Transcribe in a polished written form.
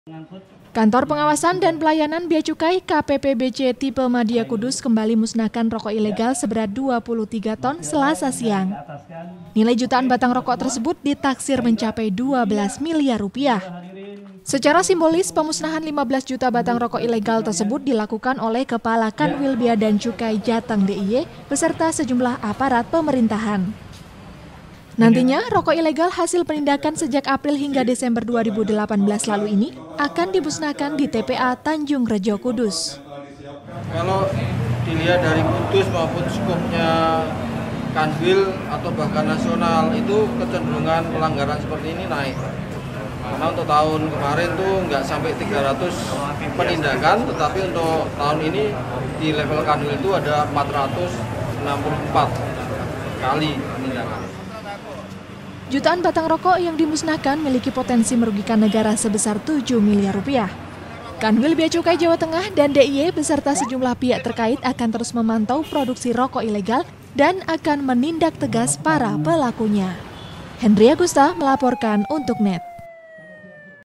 Kantor Pengawasan dan Pelayanan Bea Cukai KPPBC tipe Madya Kudus kembali musnahkan rokok ilegal seberat 23 ton Selasa siang. Nilai jutaan batang rokok tersebut ditaksir mencapai 12 miliar rupiah. Secara simbolis, pemusnahan 15 juta batang rokok ilegal tersebut dilakukan oleh Kepala Kanwil Bea dan Cukai Jateng DIY beserta sejumlah aparat pemerintahan. Nantinya, rokok ilegal hasil penindakan sejak April hingga Desember 2018 lalu ini akan dimusnahkan di TPA Tanjung Rejo Kudus. Kalau dilihat dari Kudus maupun skupnya Kanwil atau bahkan nasional, itu kecenderungan pelanggaran seperti ini naik. Karena untuk tahun kemarin tuh nggak sampai 300 penindakan, tetapi untuk tahun ini di level Kanwil itu ada 464 kali penindakan. Jutaan batang rokok yang dimusnahkan memiliki potensi merugikan negara sebesar 7 miliar rupiah. Kanwil Bea Cukai Jawa Tengah dan DIY beserta sejumlah pihak terkait akan terus memantau produksi rokok ilegal dan akan menindak tegas para pelakunya. Hendri Agusta melaporkan untuk NET.